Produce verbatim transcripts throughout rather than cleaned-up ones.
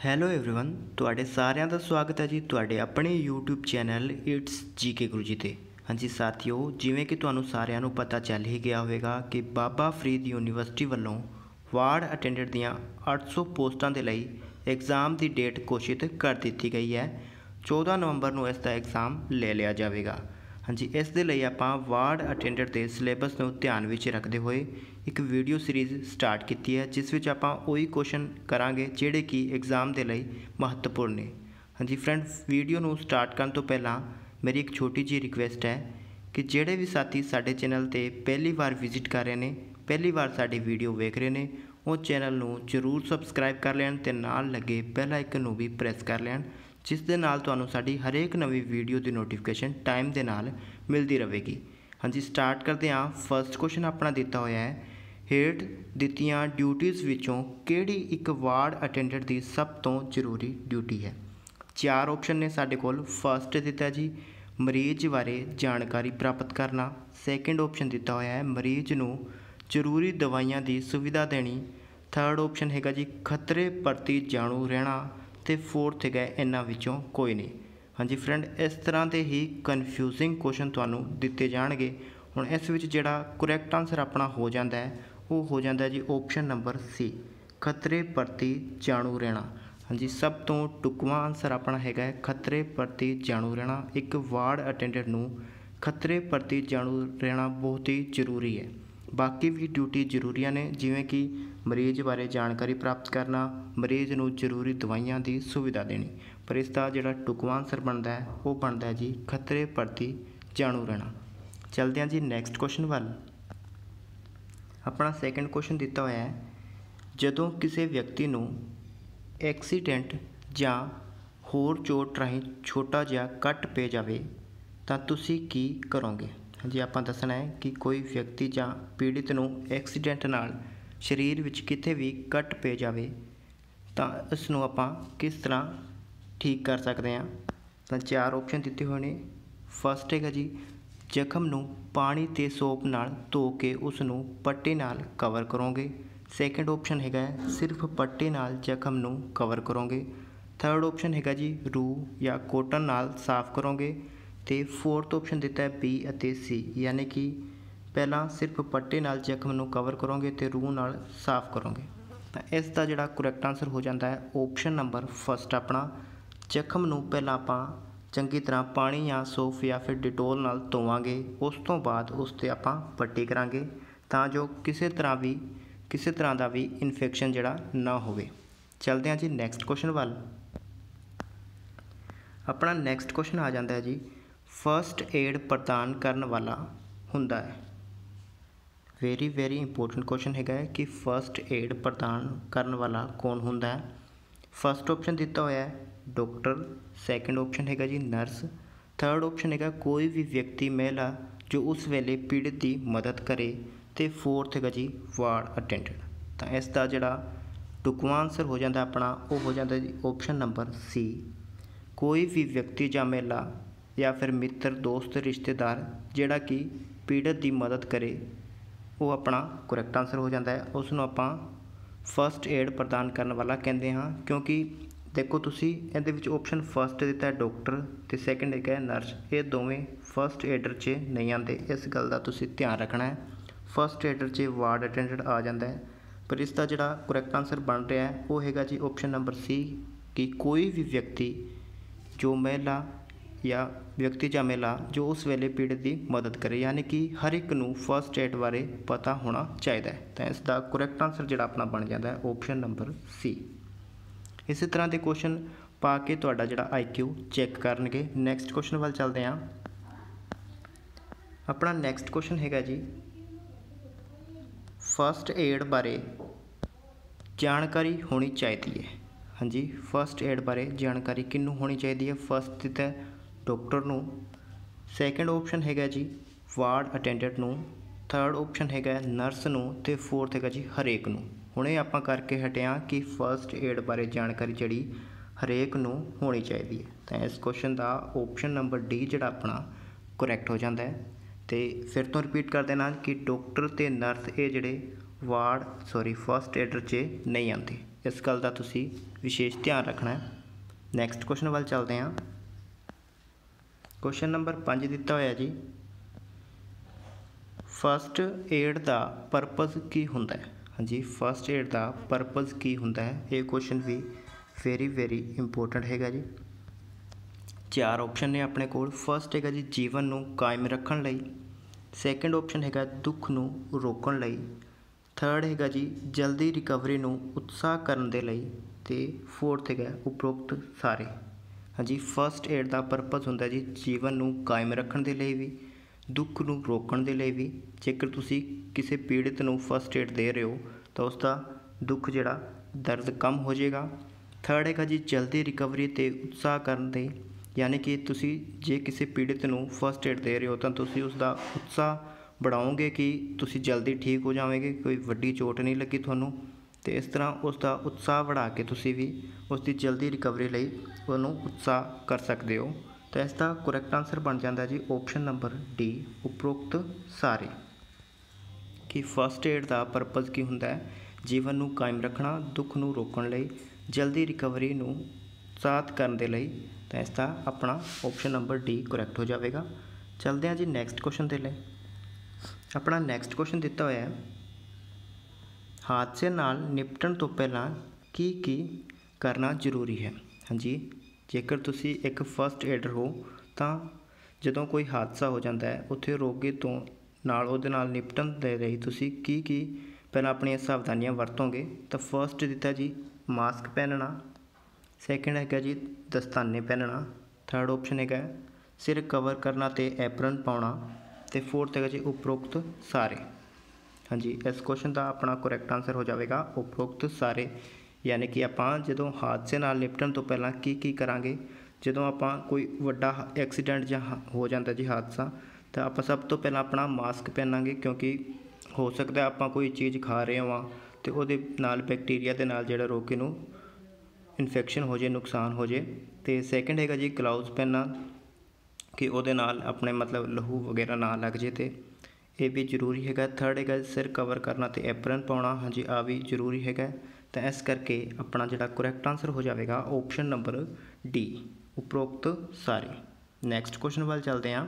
Hello everyone ਤੁਹਾਡੇ ਸਾਰਿਆਂ ਦਾ ਸਵਾਗਤ ਹੈ ਜੀ ਤੁਹਾਡੇ ਆਪਣੇ YouTube channel it's GK Guru ji ਤੇ। ਹਾਂਜੀ ਸਾਥੀਓ, ਜਿਵੇਂ ਕਿ ਤੁਹਾਨੂੰ ਸਾਰਿਆਂ ਨੂੰ ਪਤਾ ਚੱਲ ਹੀ ਗਿਆ ਹੋਵੇਗਾ ਕਿ ਬਾਬਾ ਫਰੀਦ ਯੂਨੀਵਰਸਿਟੀ ਵੱਲੋਂ ਵਾਰਡ ਅਟੈਂਡੈਂਟ ਦੀਆਂ ਅੱਠ ਸੌ ਪੋਸਟਾਂ ਦੇ ਲਈ एग्ज़ाम की डेट घोषित कर दी गई है। चौदह नवंबर को इसका एग्ज़ाम ले लिया जाएगा। हाँ जी, इस दे लई आपां वार्ड अटेंडेंट के सिलेबस को ध्यान में रखते हुए एक वीडियो सीरीज़ स्टार्ट की है, जिस विच आपां उही क्वेश्चन करांगे जिहड़े कि एग्ज़ाम के लिए महत्वपूर्ण ने। हाँ जी फ्रेंड, वीडियो को स्टार्ट करने तो पहला मेरी एक छोटी जी रिक्वेस्ट है कि जिहड़े भी साथी साडे चैनल ते पहली बार विजिट कर रहे हैं, पहली बार साडी वीडियो वेख रहे हैं, वो चैनल नूं जरूर सबसक्राइब कर लैन ते नाल लगे बैल आइकन नूं भी प्रेस कर लैन, जिस दे नाल तुहानूं साडी हरेक नवीं वीडियो की नोटिफिकेशन टाइम दे नाल मिलती रहेगी। हाँ जी, स्टार्ट करते हैं। फर्स्ट क्वेश्चन अपना दिता होया है, हेठ दित्तियां ड्यूटीज़ विचों किहड़ी एक वार्ड अटेंडेंट की सब तो जरूरी ड्यूटी है। चार ऑप्शन ने साडे कोल। फर्स्ट दिता जी मरीज बारे जानकारी प्राप्त करना। सैकेंड ऑप्शन दिता होया है मरीज नूं जरूरी दवाइयां की सुविधा देनी। थर्ड ऑप्शन हैगा जी खतरे प्रति जाणू रहना। तो फोर्थ है इन्हां विचों कोई नहीं। हाँ जी फ्रेंड, इस तरह के ही कन्फ्यूजिंग क्वेश्चन तुहानूं दिते जाणगे। हुण इस विच जिहड़ा करैक्ट आंसर अपना हो जाता है वो हो जाता है जी ऑप्शन नंबर सी, खतरे प्रति जाणू रहना। हाँ जी, सब तो टुकवा आंसर अपना हैगा खतरे प्रति जाणू रहना। एक वार्ड अटेंडेंट नूं खतरे प्रति जाणू रहना बहुत ही जरूरी है। बाकी भी ड्यूटी जरूरी ने, जिमें कि मरीज बारे जानकारी प्राप्त करना, मरीज नूं जरूरी दवाइयां की सुविधा देनी, पर इसका जिहड़ा टुकवा आंसर बनता है वो बनता है जी खतरे प्रति जाणू रहना। चलते हैं जी नैक्सट क्वेश्चन वाल। अपना सैकेंड क्वेश्चन दिता होया है, जदों किसी व्यक्ति नूं एक्सीडेंट जां होर चोट राहीं छोटा जिहा कट पे जावे तां तुसीं की करोगे। जी आप दसना है कि कोई व्यक्ति जां पीड़ित नूं एक्सीडेंट नाल शरीर विच किते भी कट पे जावे तां इसनूं आपां किस तरह ठीक कर सकते हैं। तो चार ऑप्शन दिते हुए ने। फर्स्ट है जी जख्म नूं पानी ते सोप नाल धो के उसनूं पट्टी नाल कवर करोगे। सैकेंड ऑप्शन है सिर्फ पट्टी नाल जख्म नूं कवर करोगे। थर्ड ऑप्शन है जी रूह या कॉटन नाल साफ करोगे। तो फोर्थ ऑप्शन दिता है बी अते सी, यानी कि पहला सिर्फ पट्टे नाल जख्म नूं कवर करोगे तो रूह नाल साफ करोगे। तो इसका जिहड़ा करैक्ट आंसर हो जाता है ऑप्शन नंबर फर्स्ट अपना, जख्म नूं पहला आपां चंगी तरह पानी या सोफ या फिर डिटोल नाल धोवांगे, उस तो बाद उस ते आपां पट्टी करांगे तां जो किसी तरह भी किसी तरह का भी इन्फेक्शन जिहड़ा ना होवे। चलते हैं जी नैक्सट क्वेश्चन वाल। अपना नैक्सट क्वेश्चन आ जाता है जी फर्स्ट एड प्रदान करने वाला हुंदा है। वेरी वेरी इंपोर्टेंट क्वेश्चन है कि फर्स्ट एड प्रदान करने वाला कौन हुंदा है। फर्स्ट ऑप्शन दिता होया है डॉक्टर। सैकेंड ऑप्शन है जी नर्स। थर्ड ऑप्शन है कोई भी व्यक्ति महिला जो उस वेले पीड़ित की मदद करे। तो फोर्थ है जी वार्ड अटेंडेंट। तो इसका जिहड़ा टुकवा आंसर हो जाता अपना वो हो जाता जी ऑप्शन नंबर सी, कोई भी व्यक्ति या महिला या फिर मित्र दोस्त रिश्तेदार जिहड़ा कि पीड़ित की मदद करे वो अपना करैक्ट आंसर हो जाता है। उसनूं आपां फर्स्ट एड प्रदान करने वाला कहते हैं, क्योंकि देखो तुसी इहदे विच ऑप्शन फर्स्ट दिता है डॉक्टर तो सैकेंड है नर्स, ये दोवें फर्स्ट एडर च नहीं आते। इस गल का तुसी ध्यान रखना है। फर्स्ट एडर च वार्ड अटेंडेंट आ जाता है, पर इसका जिहड़ा करैक्ट आंसर बन रहा है वो हैगा जी ऑप्शन नंबर सी, कि कोई भी व्यक्ति जो महिला या व्यक्ति या महिला जो उस वेले पीड़ित की मदद करे, यानी कि हर एक नूं फर्स्ट एड बारे पता होना चाहिए। तो इसका करैक्ट आंसर जिहड़ा अपना बन जाता है ऑप्शन नंबर सी। इस तरह के क्वेश्चन पा के तुहाडा जिहड़ा आई क्यू चैक करनगे। नैक्सट क्वेश्चन वाल चलते हैं। अपना नैक्सट क्वेश्चन है जी फर्स्ट एड बारे जानकारी होनी चाहिए है। हाँ जी, फर्स्ट एड बारे जानकारी किन्नू होनी चाहिए है। फर्स्ट दिता है डॉक्टर नूं। सैकेंड ऑप्शन है जी वार्ड अटेंडेंट नूं। थर्ड ऑप्शन है नर्स नूं। ते फोर्थ है जी हरेक नूं। हुण ये आपां करके हटे हाँ कि फर्स्ट एड बारे जानकारी जिहड़ी हरेक नूं होनी चाहिए है। तो इस क्वेश्चन का ऑप्शन नंबर डी जिहड़ा अपना करैक्ट हो जाता है। तो फिर तो रिपीट कर देना कि डॉक्टर ते नर्स ये जिहड़े वार्ड सॉरी फर्स्ट एडर च नहीं आते। इस गल का तुसी विशेष ध्यान रखना है। नैक्सट क्वेश्चन वाल चलते हैं। क्वेश्चन नंबर पाँच दिता होया जी, फस्ट एड का परपज़ की हुंदा है। हाँ जी, फस्ट एड का परपज़ की हुंदा है, ये क्वेश्चन भी वेरी वेरी इंपोर्टेंट हैगा जी। चार ऑप्शन ने अपने कोल। फस्ट हैगा जी जीवन नूं कायम रखण लई, सैकेंड ऑप्शन हैगा दुख नूं रोकण लई, थर्ड हैगा जी जल्दी रिकवरी नूं उत्साह करन दे लई, ते फोर्थ हैगा उपरोक्त सारे। हाँ जी, फस्ट एड का परपज़ हुंदा जी जीवन नूं कायम रखण दे लई भी, दुख नूं रोकण दे लई भी। जेकर तुसी किसी पीड़ित नूं फस्ट एड दे रहे हो तो उसका दुख जिहड़ा दर्द कम हो जाएगा। थर्ड हैगा जी जल्दी रिकवरी ते उत्साह करन दे, यानी कि तुसी जे किसी पीड़ित नूं फस्ट एड दे रहे हो तो तुसी उसका उत्साह बढ़ाओगे कि तुसी जल्दी ठीक हो जाओगे, कोई वड्डी चोट नहीं लगी तुहानूं, तो इस तरह उसका उत्साह बढ़ा के तुसी भी उसकी जल्दी रिकवरी लई उहनूं उत्साह कर सकते हो। तो इसका करैक्ट आंसर बन जाता है जी ऑप्शन नंबर डी, उपरोक्त सारे। कि फस्ट एड का परपज़ की हुंदा है, जीवन नूं कायम रखना, दुख नूं रोकण लई, जल्दी रिकवरी नूं उत्साहित करन दे लई। तो इसका अपना ऑप्शन नंबर डी करैक्ट हो जाएगा। चलते हैं जी नैक्सट क्वेश्चन के लिए। अपना नैक्सट क्वेश्चन दिता होया है, हादसे नाल निपटण तो पहला की की करना जरूरी है। हाँ जी, जेकर तुसी एक फस्ट एडर हो तो जदों कोई हादसा हो जाता है उत्थे रोगी तो नाल उहदे नाल निपटण दे लई तुसी की की पहला अपनी सावधानियां वरतोगे। तो फस्ट दिता जी मास्क पहनना, सैकेंड है जी दस्ताने पहनना, थर्ड ऑप्शन है सिर कवर करना ते एप्रन पाउना, तो फोर्थ है जी उपरोक्त सारे। हाँ जी, इस क्वेश्चन का अपना करैक्ट आंसर हो जाएगा उपरोक्त सारे। यानी कि आपां जदों हादसे नाल निपटण तो पहला की की करांगे, जदों आपां कोई वड्डा एक्सीडेंट जां हो जाता जी हादसा, तो आप सब तो पहला अपना मास्क पहनांगे, क्योंकि हो सकता है आपां कोई चीज़ खा रहे होवां तो उहदे नाल बैक्टीरिया दे नाल जिहड़ा रोगी नूं इन्फैक्शन हो जाए, नुकसान हो जाए। तो सैकेंड हैगा जी ग्लव्स पहनना कि उहदे नाल अपने मतलब लहू वगैरह ना लग जाए, तो ये भी जरूरी हैगा। थर्ड हैगा सिर कवर करना तो एप्रन पाउना, हाँ जी आ भी जरूरी हैगा। तो इस करके अपना जिहड़ा करैक्ट आंसर हो जाएगा ऑप्शन नंबर डी, उपरोक्त सारे। नैक्सट क्वेश्चन वाल चलते हैं।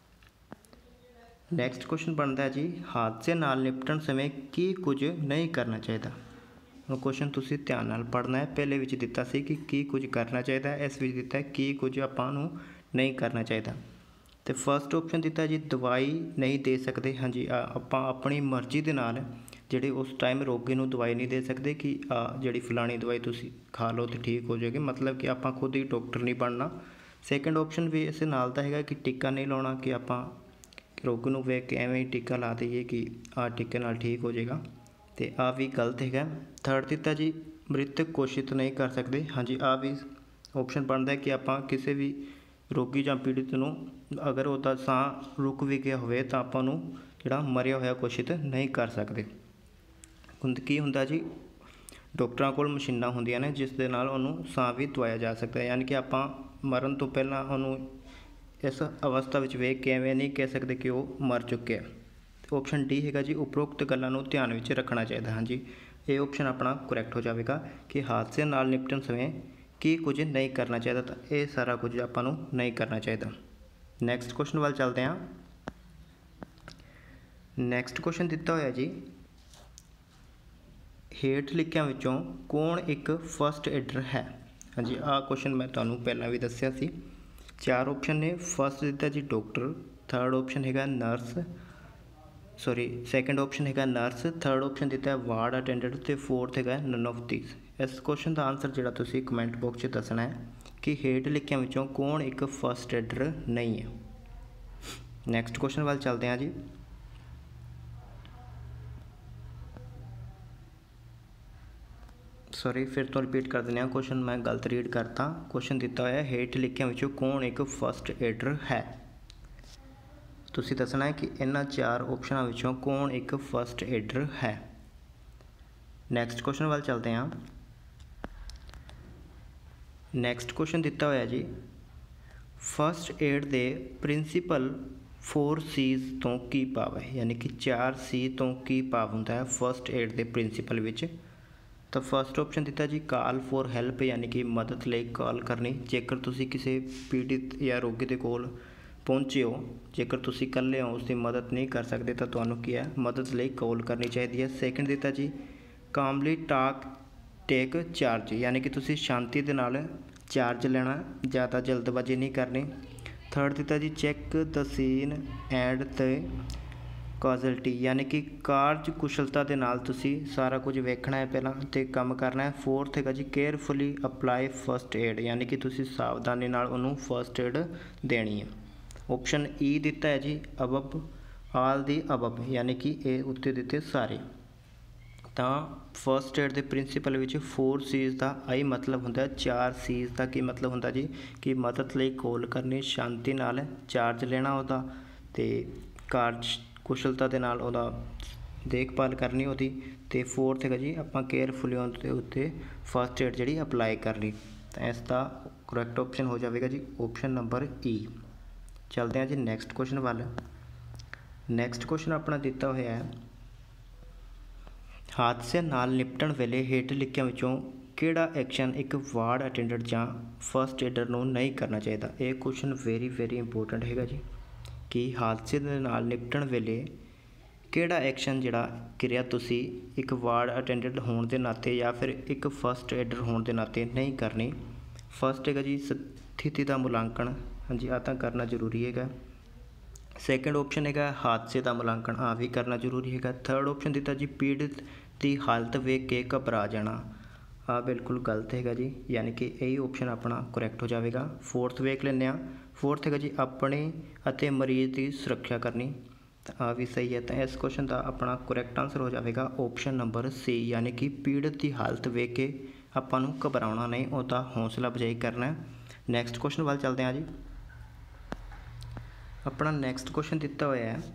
नैक्सट क्वेश्चन बनता है जी हादसे नाल निपटण समय की कुछ नहीं करना चाहिए। ਹੁਣ क्वेश्चन तुसी ध्यान नाल पढ़ना है। पहले विच दिता सी कि की कुछ करना चाहिए, इस विच दिता है की कुछ आपां नूं नहीं करना चाहिए। तो फस्ट ऑप्शन दिता जी दवाई नहीं दे सकते। हाँ जी, आपां अपनी मर्जी दे नाल जिहड़ी उस टाइम रोगी नूं दवाई नहीं दे सकते कि आ जिहड़ी फलानी दवाई तुसी खा लो तो ठीक हो जाएगी, मतलब कि आपां खुद ही डॉक्टर नहीं बनना। सैकेंड ऑप्शन भी इस नाल दा हैगा कि टीका नहीं लाउणा, कि आपां रोगी नूं वेख के एवें ही टीका ला दईए कि आ टीके नाल ठीक हो जाएगा, तो आ भी गलत है। थर्ड दिता जी मृतक घोषित नहीं कर सकते। हाँ जी, आ भी ऑप्शन बनता है कि आपां किसी भी रोगी जां पीड़ित नूं अगर उहदा साह रुक भी गया होवे तो आपां नूं जिहड़ा मरिया होया घोषित नहीं कर सकते। हुंद की हुंदा जी डॉक्टरां कोल मशीनां हुंदियां ने जिस दे नाल उहनूं साह भी दवाया जा सकता है, यानी कि आपां मरण तो पहलां उहनूं इस अवस्था विच वेख के एवें नहीं कह सकते कि वह मर चुके। ऑप्शन डी हैगा जी उपरोक्त गल्लां नूं ध्यान विच रखना चाहिए। हाँ जी, ये ऑप्शन अपना करैक्ट हो जाएगा कि हादसे नाल निपटण समय की कुछ नहीं करना चाहिए, तो ये सारा कुछ आपां नूं नहीं करना चाहिए। नैक्सट क्वेश्चन वाल चलते हैं। नैक्सट क्वेश्चन दिता होया जी हेठ लिखियां विचों कौन एक फस्ट एडर है। हाँ जी, आ क्वेश्चन मैं तुहानूं पहलां भी दस्सिया सी। चार ऑप्शन ने। फस्ट दिता जी डॉक्टर, थर्ड ऑप्शन हैगा नर्स, सॉरी सैकेंड ऑप्शन हैगा नर्स, थर्ड ऑप्शन दिता है वार्ड अटेंडेंट, तो फोर्थ हैगा नन ऑफ दीज। इस क्वेश्चन का आंसर जिहड़ा तुसीं कमेंट बॉक्स 'ਚ दसना है कि हेठ लिखियां विचों कौन एक फस्ट एडर नहीं है। नैक्सट क्वेश्चन वाल चलते हैं जी। सॉरी फिर तो रिपीट कर दें, क्वेश्चन मैं गलत रीड करता। क्वेश्चन दिता होया हेठ लिखियां विचों कौन एक फस्ट एडर है। तुसी दसना है कि इन्हां चार ऑप्शनों विचों कौन एक फस्ट एडर है। नैक्सट क्वेश्चन वाल चलते हैं। नैक्सट क्वेश्चन दिता होया जी फस्ट एड दे प्रिंसीपल फोर सीज तो की भाव है, यानी कि चार सी तो की भाव होंदा है फस्ट एड दे प्रिंसीपल विच। तो फस्ट ऑप्शन दिता जी काल फॉर हैल्प यानी कि मदद लई कॉल करनी। जेकर तुसी किसी पीड़ित या रोगी के कोल पहुँचे हो, जेकर तुसी इकल्ले हो उसकी मदद नहीं कर सकते तो तुहानूं की है मदद लई कॉल करनी चाहिए है। सैकेंड दिता जी कामली टाक टेक चार्ज यानी कि तुसी शांति दे नाल चार्ज लेना, ज़्यादा जल्दबाजी नहीं करनी। थर्ड दिता जी check the scene and the casualty यानी कि कार्ज कुशलता के नाल तुसी सारा कुछ वेखना है पहला तो काम करना है। फोर्थ है जी केयरफुली अप्लाई फस्ट एड यानी कि तुसी सावधानी नाल उन्होंने फस्ट एड देनी है। ऑप्शन ई दिता है जी अबब आल दी अबब यानी कि ये उत्ते दिते सारे। तो फस्ट एड के प्रिंसीपल विच फोर सीज़ का आई मतलब होंदा, चार सीज़ का की मतलब होंदा जी कि मदद लई कॉल करनी, शांति नाल चार्ज लेना उहदा ते कार्ज कुशलता के नाल उहदा देखभाल करनी होती। तो फोर्थ है जी आपां केयरफुली उहदे उत्ते फस्ट एड जिहड़ी अप्लाई करनी। तो इसका करैक्ट ऑप्शन हो जाएगा जी ऑप्शन नंबर ई। चलते हैं जी नैक्सट क्वेश्चन वाल। नैक्सट क्वेश्चन अपना दिता होया है हादसे नाल निपटण वेले हेठ लिखियां विचों किहड़ा एक्शन एक वार्ड अटेंडेंट जां फस्ट एडर नूं नहीं करना चाहिए। ये क्वेश्चन वेरी वेरी इंपोर्टेंट हैगा जी कि हादसे दे नाल निपटण वेले किहड़ा एक्शन जिहड़ा क्रिया तुसी एक वार्ड अटेंडेंट होने के नाते या फिर एक फस्ट एडर होने के नाते नहीं करनी। फस्ट है जी स्थिति का मुलांकन, हाँ जी आ तां करना जरूरी है। सैकेंड ऑप्शन है हादसे का मुलांकन, आ भी करना जरूरी है। थर्ड ऑप्शन दिता जी पीड़ित की हालत वेख के घबरा जाना, आ बिल्कुल गलत है जी यानी कि यही ऑप्शन अपना करैक्ट हो जाएगा। फोर्थ वेख लें, फोर्थ है जी अपने अते मरीज की सुरक्षा करनी, तो आ भी सही है। तो इस क्वेश्चन का अपना करैक्ट आंसर हो जाएगा ऑप्शन नंबर सी यानी कि पीड़ित की हालत वेख के आपां नूं घबराउणा नहीं, उसका हौसला अफजाई करना है। नैक्सट क्वेश्चन वाल चलते हैं जी। अपना नैक्सट क्वेश्चन दिता हुआ है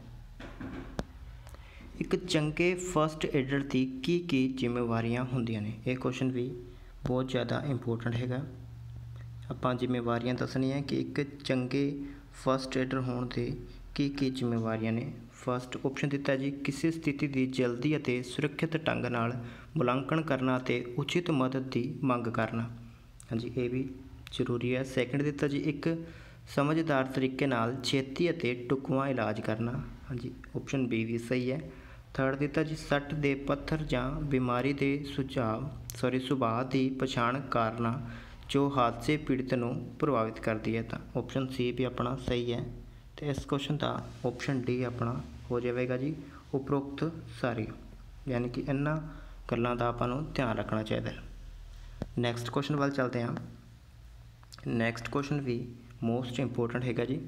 एक चंगे फस्ट एडर की की की जिम्मेवारियां होंदियां ने। यह क्वेश्चन भी बहुत ज़्यादा इंपोर्टेंट हैगा। आपां जिम्मेवारियां दसनी है कि एक चंगे फस्ट एडर होने के की की जिम्मेवारियां ने। फस्ट ऑप्शन दिता जी किसी स्थिति की जल्दी और सुरक्षित ढंग नाल मुलांकन करना ते उचित मदद की मंग करना, हाँ जी ये भी जरूरी है। सैकेंड दिता जी एक समझदार तरीके नाल छेती अते ढुकवां इलाज करना, हाँ जी ऑप्शन बी भी सही है। थर्ड दिता जी सट दे पत्थर जां बीमारी के सुझाव सॉरी सुभाव की पछाण करना जो हादसे पीड़ित नूं प्रभावित करती है, तो ऑप्शन सी भी अपना सही है। तो इस क्वेश्चन का ऑप्शन डी अपना हो जाएगा जी उपरोक्त सारी, यानी कि इन्हां गल्लां दा आपां नूं ध्यान रखना चाहिए। नैक्सट क्वेश्चन वाल चलते हैं। नैक्सट क्वेश्चन भी मोस्ट इंपोर्टेंट हैगा जी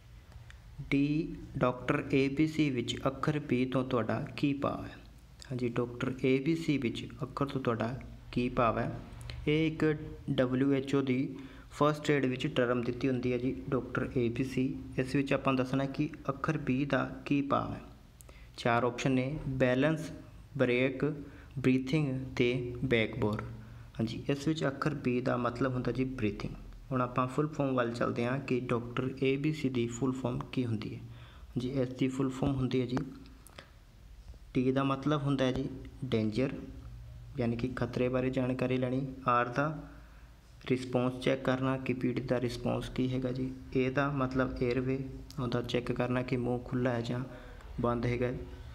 D doctor A B C विच अखर बी तो तुहाडा की भाव है। हाँ जी डॉक्टर ए बी सी विच अखर तो तुहाडा की भाव है। ये एक डबल्यू एच ओ की फस्ट एड विच टर्म दी होंगी है जी डॉक्टर ए बी सी। इस विच आपां दसना कि अखर बी का की भाव है। चार ऑप्शन ने बैलेंस ब्रेक ब्रीथिंग ते बैकबोर, हाँ जी इस विच अखर बी का मतलब होंदा जी ब्रीथिंग। हुण आपां फुल फॉर्म वाल चलते हैं कि डॉक्टर ए बी सी की फुल फॉर्म की होंदी है जी। इसकी फुल फॉर्म होंदी है जी टी का मतलब होंदा है जी डेंजर यानी कि खतरे बारे जानकारी लैनी। आर का रिस्पोंस चैक करना कि पीड़ित का रिस्पोंस की हैगा जी। ए का मतलब एयरवे उहदा चैक करना कि मूँह खुला है जां बंद हैगा।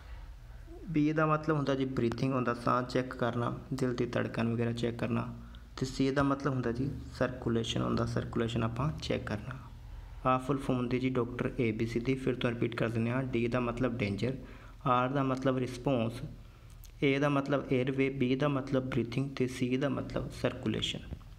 बी का मतलब होंदा जी ब्रीथिंग उहदा साह चैक करना, दिल की धड़कन वगैरह चैक करना। तो सी का मतलब होंदा जी सर्कुलेशन उहदा सर्कुलेशन आपां चैक करना। आ फुल फॉर्म होंदी जी डॉक्टर ए बी सी दी। फिर तो रिपीट कर दें। डी का मतलब डेंजर, आर का मतलब रिस्पोंस, ए का मतलब एयरवे, बी का मतलब ब्रीथिंग तो सी का मतलब सर्कुलेशन।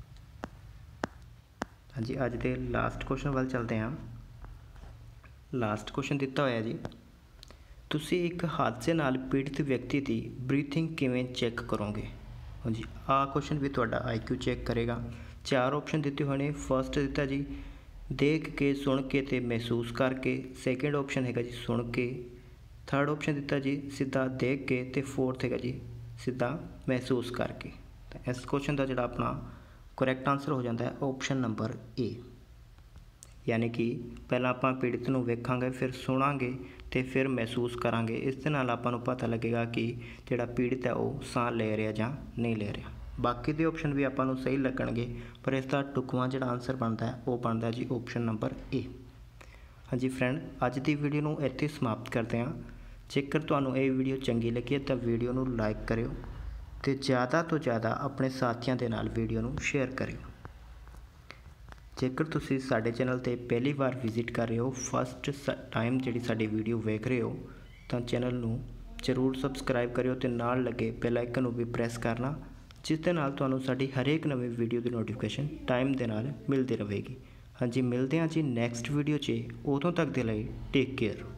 हाँ जी अज के लास्ट क्वेश्चन वाल चलते हैं। लास्ट क्वेश्चन दिता होया जी तुसी एक हादसे नाल पीड़ित व्यक्ति की ब्रीथिंग किवें चैक करोगे। हाँ जी आ क्वेश्चन भी तुहाडा आई क्यू चैक करेगा। चार ऑप्शन दिते हुए ने। फस्ट दिता जी देख के सुन के ते महसूस करके। सैकेंड ऑप्शन हैगा जी सुन के। थर्ड ऑप्शन दिता जी सीधा देख के। ते फोर्थ हैगा जी सीधा महसूस करके। तो इस क्वेश्चन का जोड़ा अपना करैक्ट आंसर हो जाता है ऑप्शन नंबर ए। यानी कि पहला आपां पीड़ित नूं वेखांगे, फिर सुणांगे ते फिर महसूस करांगे। इस दे नाल आपां नूं पता लगेगा कि जिहड़ा पीड़ित है वो साह ले रहा जां नहीं ले रहा। बाकी दे ऑप्शन भी आपां नूं सही लगणगे, पर इसका टुकवां जिहड़ा आंसर बनदा है वो बनदा जी ऑप्शन नंबर ए। हाँ जी फ्रेंड, अज की वीडियो नूं इत्थे समाप्त करते हैं। जेकर तुहानूं ये वीडियो चंगी लगी तो वीडियो नूं लाइक करियो ते ज़्यादा तो ज़्यादा अपने साथियों के नाल वीडियो नूं शेयर करियो। जेकर तुसीं साडे चैनल ते पहली बार विजिट कर रहे हो, फस्ट टाइम जिहड़ी साडी वीडियो वेख रहे हो, तो चैनल नूं जरूर सबसक्राइब करियो ते नाल लगे बेल आइकन नूं भी प्रेस करना, जिस दे नाल तुहानूं साडी हरेक नवीं वीडियो की नोटिफिकेशन टाइम दे नाल मिलती रहेगी। हाँ जी, मिलते हैं जी नैक्सट वीडियो 'च। उदों तक दे लई टेक केयर।